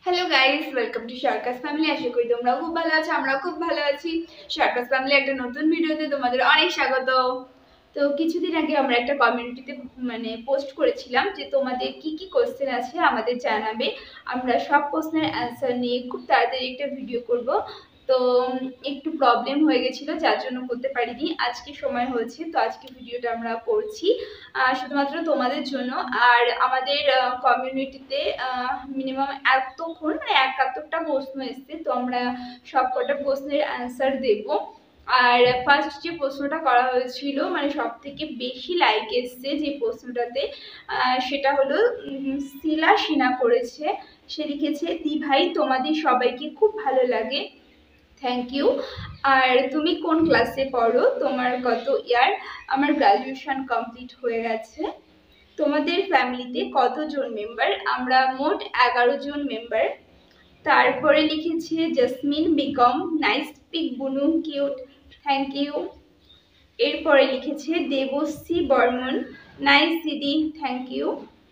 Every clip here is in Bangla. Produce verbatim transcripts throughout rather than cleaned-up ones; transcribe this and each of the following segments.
Hello guys, welcome to circus family. আশা করি তোমরা খুব ভালো আছো, আমরা খুব ভালো আছি। সার্কাস ফ্যামিলি একটা নতুন ভিডিওতে তোমাদের অনেক স্বাগত। তো কিছুদিন আগে আমরা একটা কমিউনিটিতে মানে পোস্ট করেছিলাম যে তোমাদের কি কি কোশ্চেন আছে আমাদের জানাবে। আমরা সব কোশ্চেনের অ্যান্সার নিয়ে খুব তাড়াতাড়ি একটা ভিডিও করব। তো একটু প্রবলেম হয়ে গেছিলো, যার জন্য করতে পারিনি। আজকে সময় হয়েছে, তো আজকে ভিডিওটা আমরা করছি শুধুমাত্র তোমাদের জন্য। আর আমাদের কমিউনিটিতে মিনিমাম এতক্ষণ মানে একাত্তরটা প্রশ্ন এসছে, তো আমরা সব কটা প্রশ্নের অ্যান্সার দেব। আর ফার্স্ট যে প্রশ্নটা করা হয়েছিল মানে সব থেকে বেশি লাইক এসছে যে প্রশ্নটাতে, সেটা হলো শিলা সিনহা করেছে। সে লিখেছে, দি ভাই তোমাদের সবাইকে খুব ভালো লাগে, থ্যাংক ইউ। আর তুমি কোন ক্লাসে পড়ো, তোমার কত ইয়ার? আমার গ্রাজুয়েশন কমপ্লিট হয়ে গেছে। তোমাদের ফ্যামিলিতে কতজন মেম্বার? আমরা মোট এগারো জন মেম্বার। তারপরে লিখেছে জাসমিন বেগম, নাইস পিক বুনু, কিউট, থ্যাংক ইউ। এরপরে লিখেছে দেবশ্রী বর্মন, নাইস দিদি, থ্যাংক ইউ।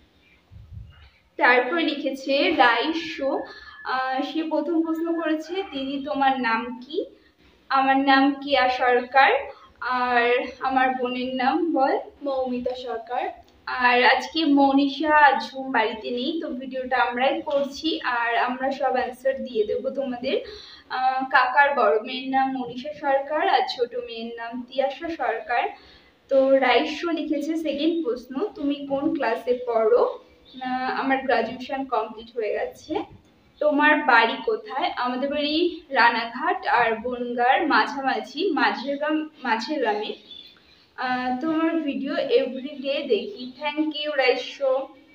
তারপর লিখেছে রাইশো, সে প্রথম প্রশ্ন করেছে, দিদি তোমার নাম কি? আমার নাম কিয়া সরকার। আর আমার বোনের নাম বল? মৌমিতা সরকার। আর আজকে মনীষা ঝুম বাড়িতে নেই, তো ভিডিওটা আমরাই করছি আর আমরা সব অ্যান্সার দিয়ে দেবো তোমাদের। কাকার বড় মেয়ের নাম মনীষা সরকার আর ছোট মেয়ের নাম তিয়াশা সরকার। তো রাইশো লিখেছে সেকেন্ড প্রশ্ন, তুমি কোন ক্লাসে পড়ো? আমার গ্রাজুয়েশন কমপ্লিট হয়ে গেছে। তোমার বাড়ি কোথায়? আমাদের বাড়ি রানাঘাট আর বনগাঁর মাঝামাঝি, মাঝের গ্রাম মাঝের গ্রামে। তোমার ভিডিও এভরিডে দেখি, থ্যাংক ইউ রাইশো।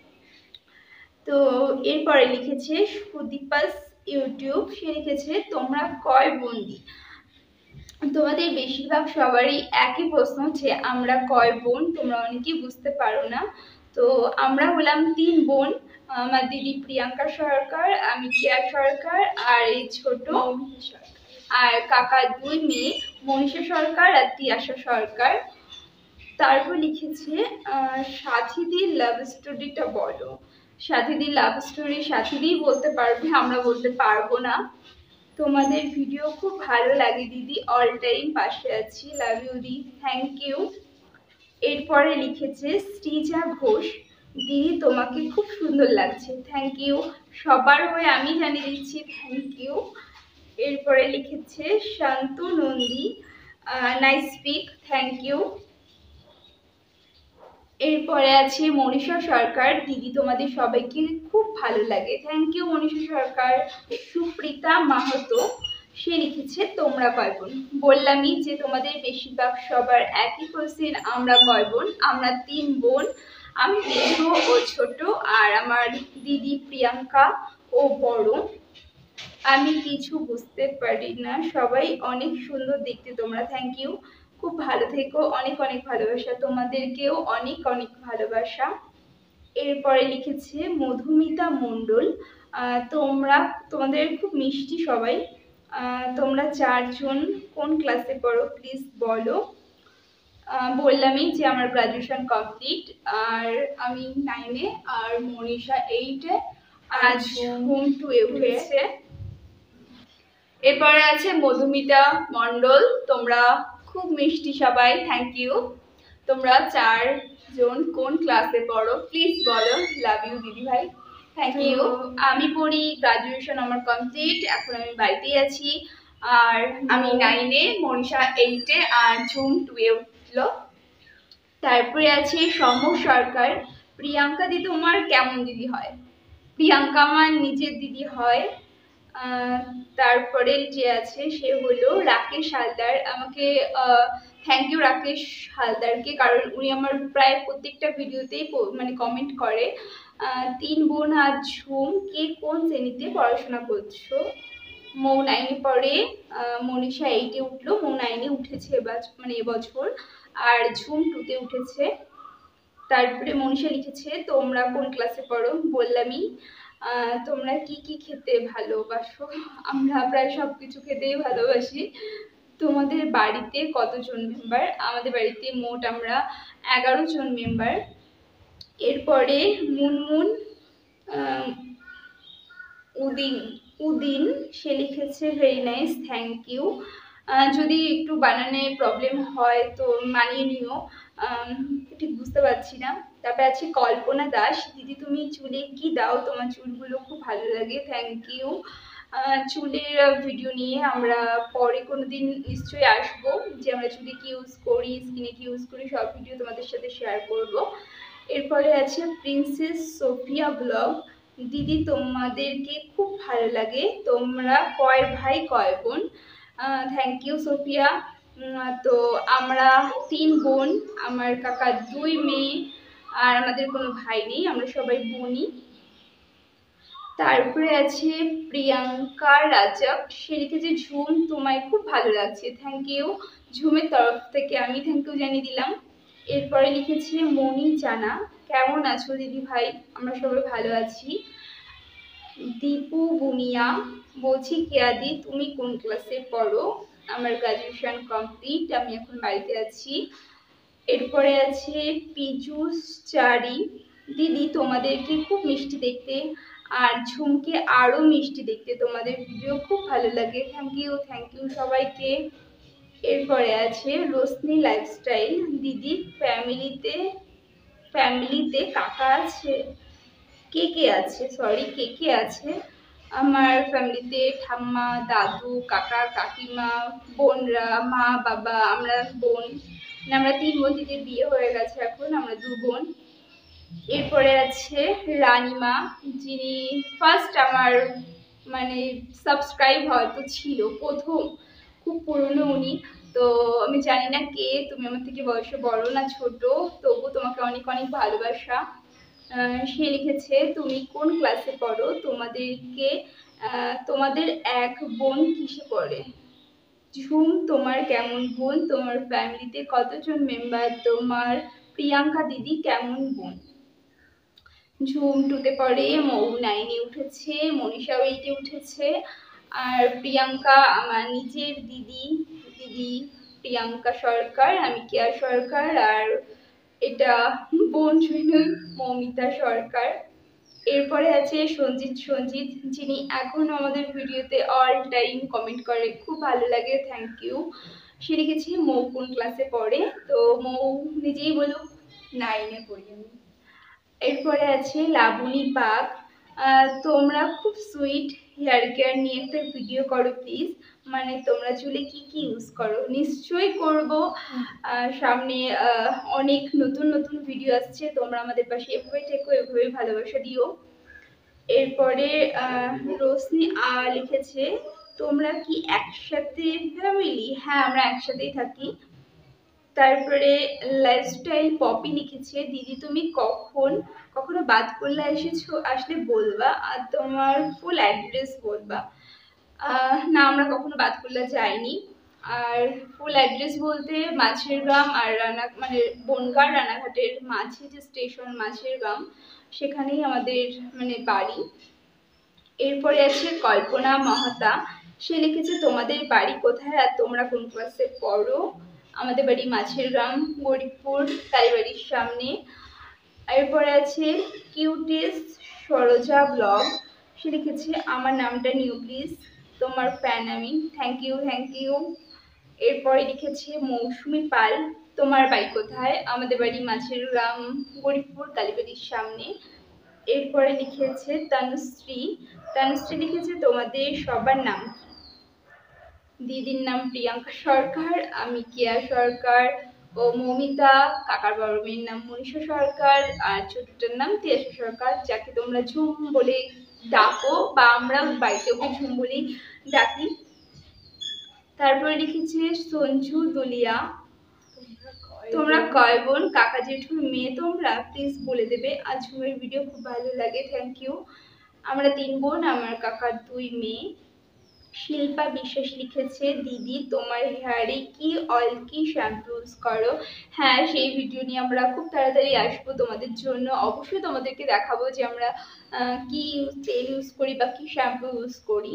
তো এরপরে লিখেছে সুদীপাস ইউটিউব, সে লিখেছে তোমরা কয় বন্দি? তোমাদের বেশিরভাগ সবারই একই প্রশ্ন যে আমরা কয় বোন, তোমরা অনেকেই বুঝতে পারো না। তো আমরা হলাম তিন বোন, আমার দিদি প্রিয়াঙ্কা সরকার, আমি কিয়া সরকার আর এই ছোট আর কাকা দুই মেয়ে মনীষা সরকার আর তিয়াশা সরকার। তারপর লিখেছে সাথীদির লাভ স্টোরিটা বলো। সাথীদির লাভ স্টোরি সাথীদিই বলতে পারবে, আমরা বলতে পারবো না। তোমাদের ভিডিও খুব ভালো লাগে দিদি, অল টাইম পাশে আছি, লাভ ইউ দি, থ্যাংক ইউ। এরপরে লিখেছে শ্রীজা ঘোষ, দিদি তোমাকে খুব সুন্দর লাগছে, থ্যাংক ইউ। সবার হয়ে আমি জানিয়ে দিচ্ছি, থ্যাংক ইউ। এরপরে লিখেছে Shantu Nandi, nice speak, thank you. এরপরে আছে মনীষা সরকার, দিদি তোমাদের সবাইকে খুব ভালো লাগে, থ্যাংক ইউ মনীষা সরকার। সুপ্রিতা মাহাতো, সে লিখেছে তোমরা কয় বোন? বললামই যে তোমাদের বেশিরভাগ সবার একই কোশ্চেন, আমরা কয় বোন? আমরা তিন বোন, আমি মেজো ও ছোট আর আমার দিদি প্রিয়াঙ্কা ও বড়। আমি কিছু বুঝতে পারি না, সবাই অনেক সুন্দর দেখতে তোমরা, থ্যাংক ইউ। খুব ভালো থেকো, অনেক অনেক ভালোবাসা, তোমাদেরকেও অনেক অনেক ভালোবাসা। এরপরে লিখেছে মধুমিতা মণ্ডল, তোমরা তোমাদের খুব মিষ্টি সবাই, তোমরা চারজন কোন ক্লাসে পড়ো প্লিজ বলো। বললামই যে আমার গ্রাজুয়েশন কমপ্লিট আর আমি নাইনে আর মনীষা এইটে আর ঝুম টুয়ে উঠেছে। এরপরে আছে মধুমিতা মণ্ডল, তোমরা খুব মিষ্টি সবাই, থ্যাংক ইউ। তোমরা চারজন কোন ক্লাসে পড়ো প্লিজ বলো, লাভ ইউ দিদি ভাই, থ্যাংক ইউ। আমি পড়ি গ্রাজুয়েশন আমার কমপ্লিট, এখন আমি বাড়িতেই আছি আর আমি নাইনে, মনীষা এইটে আর ঝুম টুয়ে উঠলো। তারপরে আছে সম সরকার, প্রিয়াঙ্কা দি তোমার কেমন দিদি হয়? প্রিয়াঙ্কা আমার নিজের দিদি হয়। তারপরে যে আছে সে হলো রাকেশ হালদার, আমাকে থ্যাংক ইউ রাকেশ হালদারকে, কারণ উনি আমার প্রায় প্রত্যেকটা ভিডিওতেই মানে কমেন্ট করে। তিন বোন আর ঝুম, কে কোন শ্রেণীতে পড়াশোনা করছো? মৌ নাইনে পড়ে, মনীষা এইটে উঠলো, মৌ নাইনে উঠেছে এবার মানে এবছর, আর ঝুম টুতে উঠেছে। তারপরে মনীষা লিখেছে তোমরা কোন ক্লাসে পড়ো? বললামই। তোমরা কি কি খেতে ভালোবাসো? আমরা প্রায় সব কিছু খেতেই ভালোবাসি। তোমাদের বাড়িতে কতজন মেম্বার? আমাদের বাড়িতে মোট আমরা এগারো জন মেম্বার। এরপরে মুনমুন উদিন উদিন সে লিখেছে ভেরি নাইস, থ্যাংক ইউ। যদি একটু বানানে প্রবলেম হয় তো মানিয়ে নিও, ঠিক বুঝতে পারছি না। তারপরে আছে কল্পনা দাস, দিদি তুমি চুলে কি দাও, তোমার চুলগুলো খুব ভালো লাগে, থ্যাংক ইউ। চুলের ভিডিও নিয়ে আমরা পরে কোনো দিন নিশ্চয়ই আসবো, যে আমরা চুলে কি ইউজ করি, স্কিনে কি ইউজ করি, সব ভিডিও তোমাদের সাথে শেয়ার করব। এরপরে আছে প্রিন্সেস সোফিয়া ব্লগ, দিদি তোমাদেরকে খুব ভালো লাগে, তোমরা কয় ভাই কয় বোন, থ্যাংক ইউ সোফিয়া। তো আমরা তিন বোন, আমার কাকার দুই মেয়ে, আর আমাদের কোনো ভাই নেই, আমরা সবাই বোনই। তারপরে আছে প্রিয়াঙ্কা রাজাক, সে লিখেছে ঝুম তোমায় খুব ভালো লাগছে, থ্যাংক ইউ। ঝুমের তরফ থেকে আমি থ্যাংক ইউ জানিয়ে দিলাম। এরপরে লিখেছে মনি জানা, কেমন আছো দিদি ভাই, আমরা সবাই ভালো আছি। দীপু বুনিয়া বলছি কেয়াদি তুমি কোন ক্লাসে পড়ো, আমার গ্রাজুয়েশন কমপ্লিট, আমি এখন বাড়িতে আছি। এরপরে আছে পিজুস চারি, দিদি তোমাদেরকে খুব মিষ্টি দেখতে, আর ঝুমকে আরও মিষ্টি দেখতে, তোমাদের ভিডিও খুব ভালো লাগে, থ্যাংক ইউ থ্যাংক ইউ সবাইকে। এরপরে আছে রোশনি লাইফস্টাইল, দিদি ফ্যামিলিতে ফ্যামিলিতে কাকা আছে, কে কে আছে, সরি কে কে আছে, আমার ফ্যামিলিতে ঠাম্মা দাদু কাকা কাকিমা বোনরা মা বাবা, আমরা বোন, আমরা তিন বোন, দিদির বিয়ে হয়ে গেছে এখন, আমরা দু বোন। এরপরে আছে রানিমা, যিনি ফার্স্ট আমার মানে সাবস্ক্রাইব হয়তো ছিল প্রথম, খুব পুরনো উনি, তো আমি জানি না কে তুমি, আমার থেকে বয়সে বড় না ছোট, তবু তোমাকে অনেক অনেক ভালোবাসা। সে লিখেছে তুমি কোন ক্লাসে পড়ো, তোমাদেরকে তোমাদের এক বোন কিসে পড়ে, ঝুম তোমার কেমন বোন, তোমার ফ্যামিলিতে কতজন মেম্বার, তোমার প্রিয়াঙ্কা দিদি কেমন বোন। ঝুম টুতে পড়ে, মৌ নাইনে উঠেছে, মনীষাও এইটে উঠেছে, আর প্রিয়াঙ্কা আমার নিজের দিদি, দিদি প্রিয়াঙ্কা সরকার, আমি কেয়া সরকার, আর এটা বোন শুনুন মৌমিতা সরকার। এরপরে আছে সঞ্জিত সঞ্জিত, যিনি এখনো আমাদের ভিডিওতে অল টাইম কমেন্ট করে, খুব ভালো লাগে, থ্যাংক ইউ। সে লিখেছে মৌ কোন ক্লাসে পড়ে, তো মৌ নিজেই বলুক নাইনে পড়ি আমি। এরপরে আছে লাবণী বাগ, তোমরা খুব সুইট, হেয়ার কেয়ার নিয়ে একটা ভিডিও করো প্লিজ, মানে তোমরা চুলে কি কি ইউজ করো, নিশ্চয়ই করব, সামনে অনেক নতুন নতুন ভিডিও আসছে, তোমরা আমাদের পাশে এভাবে থেকো, এভাবে ভালোবাসা দিও। এরপরে রোশনি আ লিখেছে তোমরা কি একসাথে ফ্যামিলি, হ্যাঁ আমরা একসাথেই থাকি। তারপরে লাইফস্টাইল পপি লিখেছে দিদি তুমি কখন কখনো বাদ করলে এসেছো, আসলে বলবা, আর তোমার ফুল অ্যাড্রেস বলবা। না আমরা কখনো বাদ করলে যাইনি, আর ফুল অ্যাড্রেস বলতে মাছের গ্রাম আর রানা মানে বনগাঁ রানাঘাটের মাঝে যে স্টেশন মাছের গ্রাম, সেখানেই আমাদের মানে বাড়ি। এরপরে আছে কল্পনা মাহাতা, সে লিখেছে তোমাদের বাড়ি কোথায় আর তোমরা কোন ক্লাসে পড়ো, আমাদের বাড়ি মাছের গ্রাম গরিবপুর কালীবাড়ির সামনে। এরপরে আছে কিউটিস সরোজা ব্লগ, সে লিখেছে আমার নামটা নিউ প্লিজ, তোমার ফ্যান আমি, থ্যাংক ইউ থ্যাংক ইউ। এরপরে লিখেছে মৌসুমি পাল, তোমার বাড়ি কোথায়, আমাদের বাড়ি মাছের গ্রাম গরিবপুর কালীবাড়ির সামনে। এরপরে লিখেছে তনুশ্রী, তনুশ্রী লিখেছে তোমাদের সবার নাম কি, দিদির নাম প্রিয়াঙ্কা সরকার, আমি কেয়া সরকার, ও মৌমিতা, কাকার বড় মেয়ের নাম মনীষা সরকার, আর ছোটটার নাম তিয়াশা সরকার, যাকে তোমরা ঝুম বলে ডাকো, বা আমরা বাড়িতে ওকে ঝুম বলেই ডাকি। তারপরে লিখেছে সঞ্জু দুলিয়া, তোমরা কয় বোন, কাকা জেঠুর মেয়ে তোমরা, প্লিজ বলে দেবে, আর ঝুমের ভিডিও খুব ভালো লাগে, থ্যাংক ইউ। আমরা তিন বোন, আমার কাকার দুই মেয়ে। শিল্পা বিশ্বাস লিখেছে দিদি তোমার হেয়ারে কি অয়েল কি শ্যাম্পু ইউজ করো, হ্যাঁ সেই ভিডিও নিয়ে আমরা খুব তাড়াতাড়ি আসবো তোমাদের জন্য, অবশ্যই তোমাদেরকে দেখাবো যে আমরা কি তেল ইউজ করি বা কি শ্যাম্পু ইউজ করি।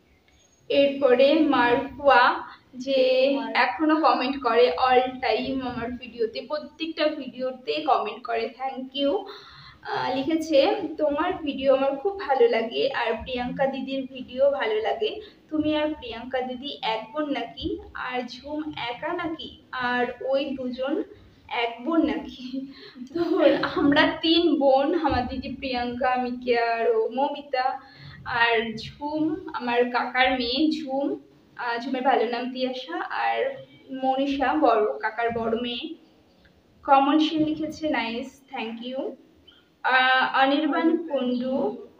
এরপরে মারফুয়া, যে এখনো কমেন্ট করে অল টাইম আমার ভিডিওতে, প্রত্যেকটা ভিডিওতে কমেন্ট করে, থ্যাংক ইউ। লিখেছে তোমার ভিডিও আমার খুব ভালো লাগে আর প্রিয়াঙ্কা দিদির ভিডিও ভালো লাগে। তুমি আর প্রিয়াঙ্কা দিদি এক বোন নাকি? আর ঝুম একা নাকি? আর ওই দুজন এক বোন নাকি? তো আমরা তিন বোন, আমার দিদি প্রিয়াঙ্কা, আমি আর ও মৌমিতা। আর ঝুম আমার কাকার মেয়ে ঝুম, ঝুমের ভালো নাম তিয়াশা। আর মনীষা বড় কাকার বড় মেয়ে। কমল সেন লিখেছে nice, thank you. Anirban Kundu,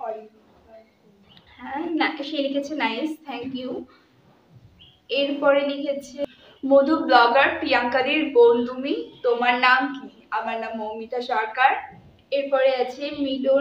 হ্যাঁ সে লিখেছে নাইস, থ্যাংক ইউ। এরপরে লিখেছে মধু ব্লগার, প্রিয়াঙ্কাদির বোন তুমি, তোমার নাম কি? আমার নাম মৌমিতা সরকার। এরপরে আছে মিলন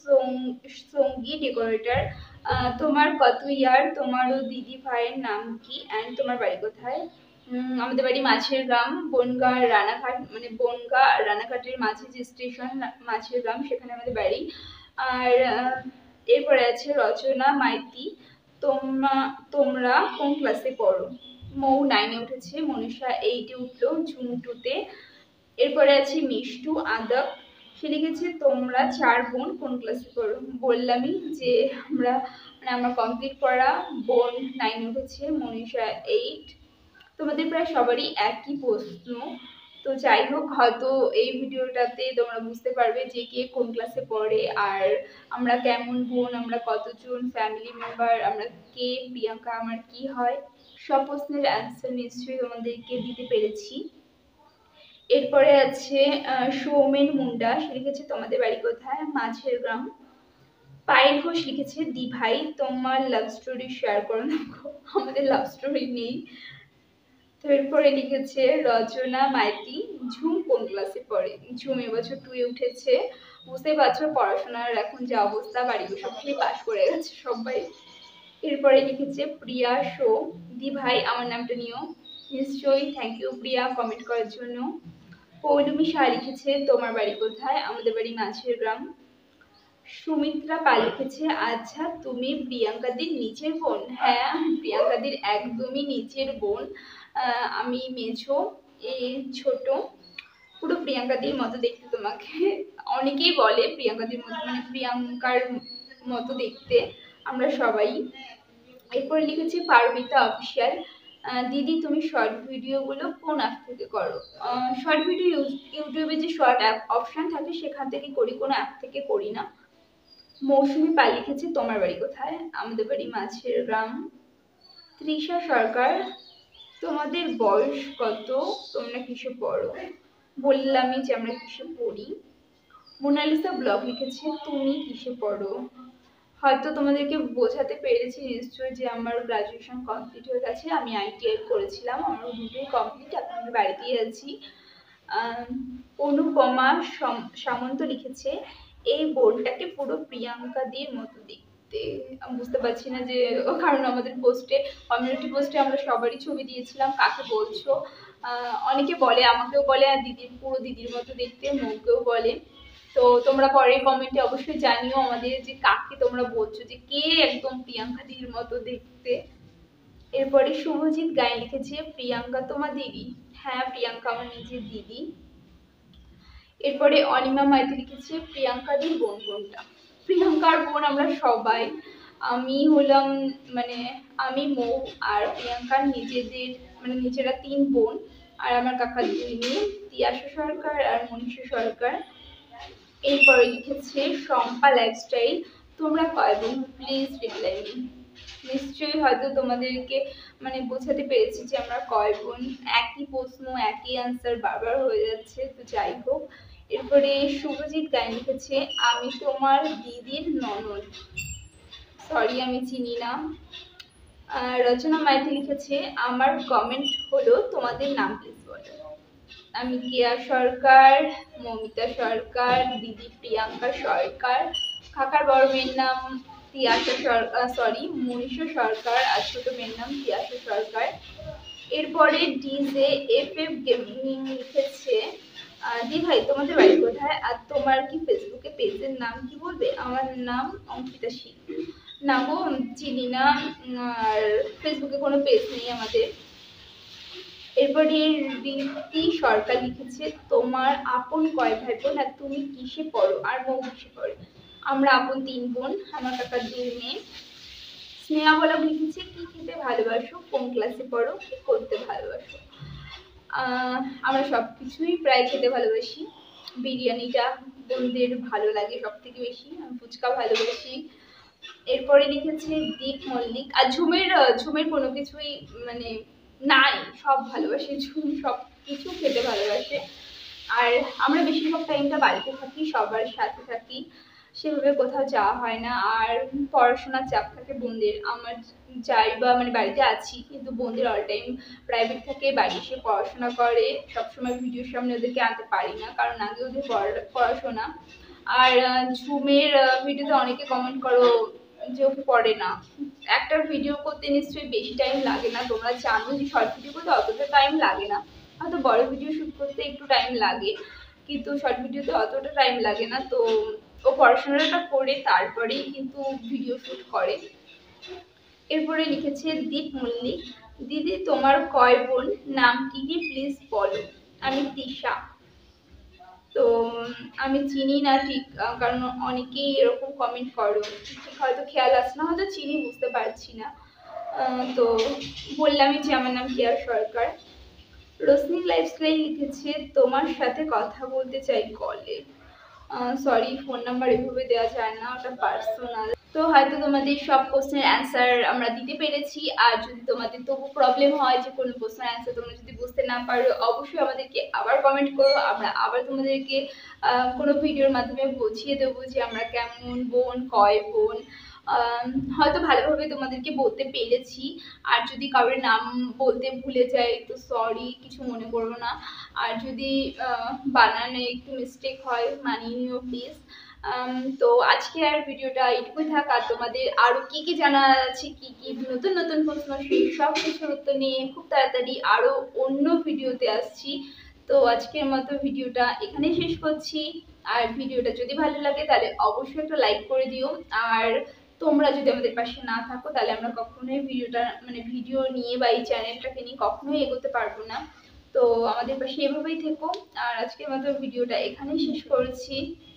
সঙ্গী ডেকোরেটর, তোমার কত ইয়ার? তোমারও দিদি ভাইয়ের নাম কি অ্যান্ড তোমার বাড়ি কোথায়? আমাদের বাড়ি মাছের গ্রাম, বনগা রানাঘাট, মানে বনগা রানাঘাটের মাঝে যে স্টেশন মাছের গ্রাম, সেখানে আমাদের বাড়ি। আর এরপরে আছে রচনা মাইতি, তোমরা তোমরা কোন ক্লাসে পড়ো? মৌ নাইনে উঠেছে, মনীষা এইটে উঠলো, ঝুম টুতে। এরপরে আছে মিষ্টু আদক, সে লিখেছে তোমরা চার বোন কোন ক্লাসে পড়ো? বললামই যে আমরা, মানে আমার কমপ্লিট করা বোন নাইনে উঠেছে, মনীষা এইট। তোমাদের প্রায় সবারই একই প্রশ্ন, তো যাই হোক হয়তো এই ভিডিওটাতে তোমরা বুঝতে পারবে যে কে কোন ক্লাসে পড়ে আর আমরা কেমন বোন, আমরা কতজন ফ্যামিলি মেম্বার, আমরা কে, প্রিয়াঙ্কা আমার কি হয়। সব প্রশ্নের অ্যান্সার নিশ্চয়ই তোমাদেরকে দিতে পেরেছি। এরপরে আছে সৌমেন মুন্ডা, সে লিখেছে তোমাদের বাড়ি কোথায়? মাঝের গ্রাম। পায়েল ঘোষ লিখেছে দি ভাই তোমার লাভ স্টোরি শেয়ার করো না। আমাদের লাভ স্টোরি নেই। তো এরপরে লিখেছে রচনা মাইতি, ঝুম কোন ক্লাসে পড়ে? ঝুম এবছর টুয়ে উঠেছে। বুঝতেই পারছো পড়াশোনার এখন যে অবস্থা, বাড়ি সব থেকে পাশ করে গেছে সবাই। এরপরে লিখেছে প্রিয়া শো, দি ভাই আমার নামটা নিও। নিশ্চয়ই, থ্যাংক ইউ প্রিয়া কমেন্ট করার জন্য। পৌলমি শাহ লিখেছে তোমার বাড়ি কোথায়? আমাদের বাড়ি মাছের গ্রাম। সুমিত্রা পাল লিখেছে আচ্ছা তুমি প্রিয়াঙ্কাদির নিচের বোন? হ্যাঁ, প্রিয়াঙ্কাদির একদমই নিচের বোন, আমি মেঝো, এই ছোট। পুরো প্রিয়াঙ্কাদির মতো দেখতে তোমাকে, অনেকেই বলে প্রিয়াঙ্কাদির মতো, মানে প্রিয়াঙ্কার মতো দেখতে আমরা সবাই। এরপর লিখেছি পারমিতা অফিসিয়াল, দিদি তুমি শর্ট ভিডিওগুলো কোন অ্যাপ থেকে করো? শর্ট ভিডিও ইউটিউবে যে শর্ট অ্যাপ অপশান থাকে সেখান থেকে করি, কোনো অ্যাপ থেকে করি না। মৌসুমি পাল লিখেছে তোমার বাড়ি কোথায়? আমাদের বাড়ি মাছের গ্রাম। তৃষা সরকার, তোমাদের বয়স কত? তোমরা কিসে পড়ো? বললামই যে আমরা কিসে পড়ি। মোনালিসা ব্লগ লিখেছে তুমি কিসে পড়ো? হয়তো তোমাদেরকে বোঝাতে পেরেছি নিশ্চয়ই যে আমার গ্রাজুয়েশন কমপ্লিট হয়ে গেছে, আমি আইটিআই করেছিলাম, আমার দুটোই কমপ্লিট, এখন আমি বাড়িতেই আছি। অনুপমা সামন্ত লিখেছে এই বোনটাকে পুরো প্রিয়াঙ্কাদির মতো দেখতে। আমি বুঝতে পারছি না যে, কারণ আমাদের পোস্টে, কমিউনিটি পোস্টে আমরা সবারই ছবি দিয়েছিলাম, কাকে বলছো? অনেকে বলে, আমাকেও বলে আর দিদির পুরো দিদির মতো দেখতে, মৌকেও বলে। তো তোমরা পরে কমেন্টে অবশ্যই জানিও আমাদের যে কাকে তোমরা বলছো, যে কে একদম প্রিয়াঙ্কা দিদির মতো দেখতে। এরপরে শুভজিৎ গায়ে লিখেছে প্রিয়াঙ্কা তোমার দিদি? হ্যাঁ, প্রিয়াঙ্কা আমার নিজের দিদি। এরপরে অনিমা মাইতি লিখেছে প্রিয়াঙ্কাদির বোন কোনটা? প্রিয়াঙ্কার বোন আমরা সবাই, আমি হলাম, মানে আমি মৌ আর প্রিয়াঙ্কার নিজেদের, মানে নিজেরা তিন বোন, আর আমার কাকার দুই মেয়ে, তিয়াশা সরকার আর মনীষা সরকার। এরপরে লিখেছে শম্পা লাইফস্টাইল, তোমরা কয় বোন? Please reply me. নিশ্চয়ই হয়তো তোমাদেরকে মানে বোঝাতে পেরেছি যে আমরা কয় বোন। একই প্রশ্ন একই আনসার বারবার হয়ে যাচ্ছে, তো যাই হোক। এরপরে শুভজিৎ গায়ে লিখেছে আমি তোমার দিদির ননদ, সরি আমি চিনি না। রচনা মাইতি লিখেছে আমার কমেন্ট হলো তোমাদের নাম প্লিজ বলো। আমি কেয়া সরকার, মৌমিতা সরকার, দিদি প্রিয়াঙ্কা সরকার, কাকার বড় মেয়ের নাম তিয়াশা সরকার, সরি মনীষা সরকার, আর ছোট মেয়ের নাম তিয়াশা সরকার। এরপরে ডিজে এফ এফ গেমিং লিখেছে দি ভাই তোমাদের বাড়ি কোথায়? আর তোমার কি ফেসবুকে পেজের নাম কি বলবে? আমার নাম অঙ্কিতা সিং। না গো চিনি না, আর ফেসবুকে কোনো পেজ নেই আমাদের। এরপরে রীতি সরকার লিখেছে তোমার আপন কয় ভাই বোন আর তুমি কিসে পড়ো আর মৌ কিসে পড়ে। আমরা আপন তিন বোন, আমার কাকার দুই মেয়ে। স্নেহা বলা লিখেছে কি খেতে ভালোবাসো, কোন ক্লাসে পড়ো, কি করতে ভালোবাসো। আহ আমরা সব কিছুই প্রায় খেতে ভালোবাসি। বিরিয়ানিটা বোনদের ভালো লাগে সব থেকে বেশি, আমি ফুচকা ভালোবাসি। এরপরে লিখেছে দীপ মল্লিক। আর ঝুমের ঝুমের কোনো কিছুই মানে নাই, সব ভালোবাসে ঝুম, সব কিছু খেতে ভালোবাসে। আর আমরা বেশিরভাগ টাইমটা বাড়িতে থাকি, সবার সাথে থাকি, সেভাবে কোথাও যাওয়া হয় না। আর পড়াশোনার চাপ থাকে বোনদের, আমার যাই বা মানে বাড়িতে আছি কিন্তু বোনদের অল টাইম প্রাইভেট থাকে, বাড়ি এসে পড়াশোনা করে, সবসময় ভিডিওর সামনে ওদেরকে আনতে পারি না কারণ আগে ওদের পড়াশোনা। আর ঝুমের ভিডিওতে অনেকে কমেন্ট করো যে ওকে পড়ে না। একটা ভিডিও করতে নিশ্চয়ই বেশি টাইম লাগে না, তোমরা জানো যে শর্ট ভিডিও করতে অতটা টাইম লাগে না, হয়তো বড় ভিডিও শুট করতে একটু টাইম লাগে কিন্তু শর্ট ভিডিওতে অতটা টাইম লাগে না। তো ও পড়াশোনাটা করে তারপরেই কিন্তু ভিডিও শুট করে। এরপরে লিখেছে দীপ মল্লিক, দিদি তোমার কয় বোন, নাম কি কি প্লিজ বলো। আমি তিশা। তো আমি চিনি না ঠিক, কারণ অনেকেই এরকম কমেন্ট করো, ঠিক হয়তো খেয়াল আসে না, হয়তো চিনি, বুঝতে পারছি না। তো বললামই যে আমার নাম কেয়া সরকার। রোশনি লাইফস্টাইল লিখেছে তোমার সাথে কথা বলতে চাই কলে। সরি, ফোন নাম্বার এভাবে দেওয়া যায় না, ওটা পার্সোনাল। তো হয়তো তোমাদের সব কোশ্চেনের অ্যান্সার আমরা দিতে পেরেছি। আর যদি তোমাদের তবু প্রবলেম হয় যে কোনো কোশ্চেনের অ্যান্সার তোমরা যদি বুঝতে না পারো, অবশ্যই আমাদেরকে আবার কমেন্ট করো, আমরা আবার তোমাদেরকে কোনো ভিডিওর মাধ্যমে বুঝিয়ে দেবো যে আমরা কেমন বোন, কয় বোন। হয়তো ভালোভাবে তোমাদেরকে বলতে পেরেছি। আর যদি কারোর নাম বলতে ভুলে যাই তো সরি, কিছু মনে করবো না। আর যদি বানানে একটু মিস্টেক হয় মানিয়ে নিও প্লিজ। তো আজকে আর ভিডিওটা এইটুকুই থাক। আর তোমাদের আরও কী কী জানা আছে, কী কী নতুন নতুন প্রশ্ন, সেই সব কিছুর উত্তর নিয়ে খুব তাড়াতাড়ি আরও অন্য ভিডিওতে আসছি। তো আজকের মতো ভিডিওটা এখানেই শেষ করছি। আর ভিডিওটা যদি ভালো লাগে তাহলে অবশ্যই একটা লাইক করে দিও। আর তোমরা যদি আমাদের পাশে না থাকো তাহলে আমরা কখনোই ভিডিওটা মানে ভিডিও নিয়ে বা এই চ্যানেলটাকে নিয়ে কখনোই এগোতে পারবো না। তো আমাদের পাশে এভাবেই থেকো। আর আজকের মতো ভিডিওটা এখানেই শেষ করছি।